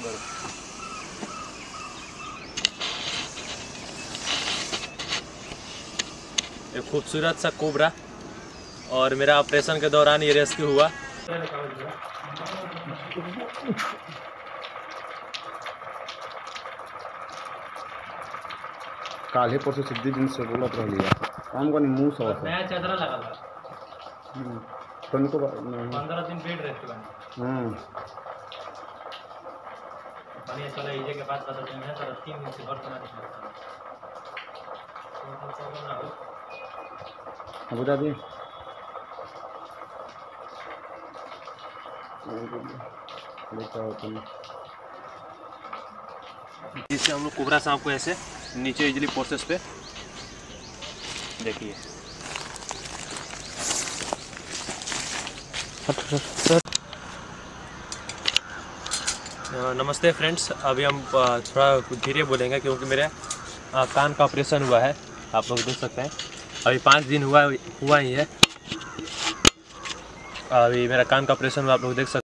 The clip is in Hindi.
करो। एक खूबसूरत सा कोबरा, और मेरा ऑपरेशन के दौरान ये रेस्क्यू हुआ। काले परसों सिद्धि दिन से बोलत रहिए काम करनी मुंह सब नया चादरा लगा था तुमको 15 दिन बेड रहते हैं। बढ़िया चलो इजे के बाद बता देंगे सर 3 दिन से घर बना दिया बता दी जिससे हम लोग कोबरा सांप को ऐसे नीचे इजली प्रोसेस पे देखिए। नमस्ते फ्रेंड्स, अभी हम थोड़ा धीरे बोलेंगे क्योंकि मेरे कान का ऑपरेशन हुआ है। आप लोग देख सकते हैं अभी 5 दिन हुआ ही है। अभी मेरा कान का ऑपरेशन हुआ, आप लोग देख सकते हैं।